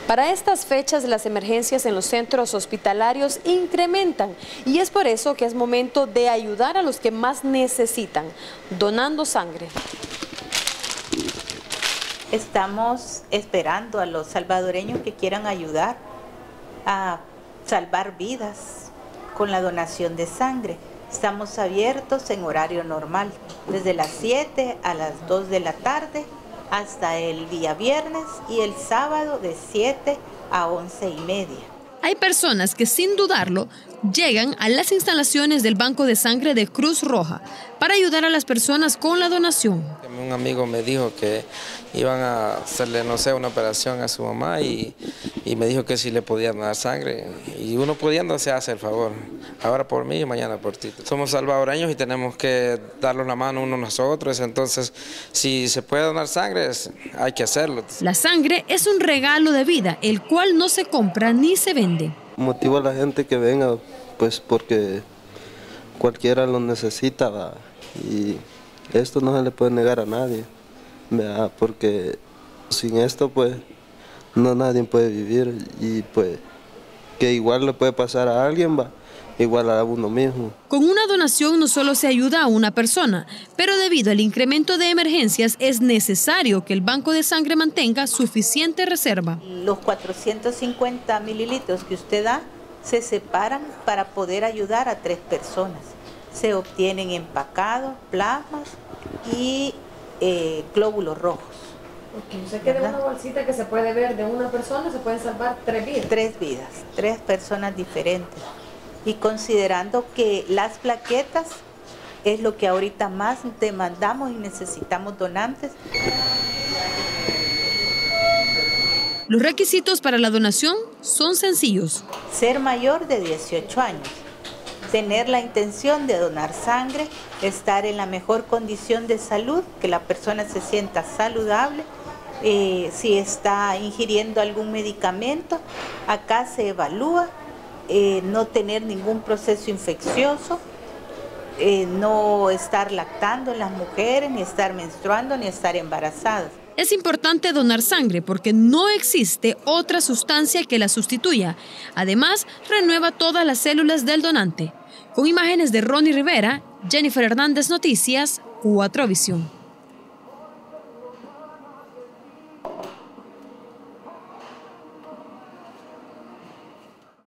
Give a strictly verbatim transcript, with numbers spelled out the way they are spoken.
Para estas fechas, las emergencias en los centros hospitalarios incrementan y es por eso que es momento de ayudar a los que más necesitan, donando sangre. Estamos esperando a los salvadoreños que quieran ayudar a salvar vidas con la donación de sangre. Estamos abiertos en horario normal, desde las siete a las dos de la tarde, hasta el día viernes y el sábado de siete a once y media. Hay personas que sin dudarlo llegan a las instalaciones del Banco de Sangre de Cruz Roja para ayudar a las personas con la donación. Un amigo me dijo que iban a hacerle, no sé, una operación a su mamá y, y me dijo que si le podían dar sangre. Y uno pudiendo se hace el favor. Ahora por mí y mañana por ti. Somos salvadoreños y tenemos que darnos la mano unos a nosotros. Entonces, si se puede donar sangre, hay que hacerlo. La sangre es un regalo de vida, el cual no se compra ni se vende. Motivo a la gente que venga, pues porque cualquiera lo necesita, ¿va? Y esto no se le puede negar a nadie, ¿verdad? Porque sin esto pues no nadie puede vivir y pues que igual le puede pasar a alguien, va, igual a uno mismo. Con una donación no solo se ayuda a una persona, pero debido al incremento de emergencias es necesario que el banco de sangre mantenga suficiente reserva. Los cuatrocientos cincuenta mililitros que usted da se separan para poder ayudar a tres personas. Se obtienen empacados, plasmas y eh, glóbulos rojos. Okay, o sea que de una bolsita que se puede ver de una persona se pueden salvar tres vidas. Tres vidas, tres personas diferentes. Y considerando que las plaquetas es lo que ahorita más demandamos y necesitamos donantes. Los requisitos para la donación son sencillos. Ser mayor de dieciocho años, tener la intención de donar sangre, estar en la mejor condición de salud, que la persona se sienta saludable, eh, si está ingiriendo algún medicamento, acá se evalúa. Eh, no tener ningún proceso infeccioso, eh, no estar lactando en las mujeres, ni estar menstruando, ni estar embarazadas. Es importante donar sangre porque no existe otra sustancia que la sustituya. Además, renueva todas las células del donante. Con imágenes de Ronnie Rivera, Jennifer Hernández Noticias, cuatro Visión.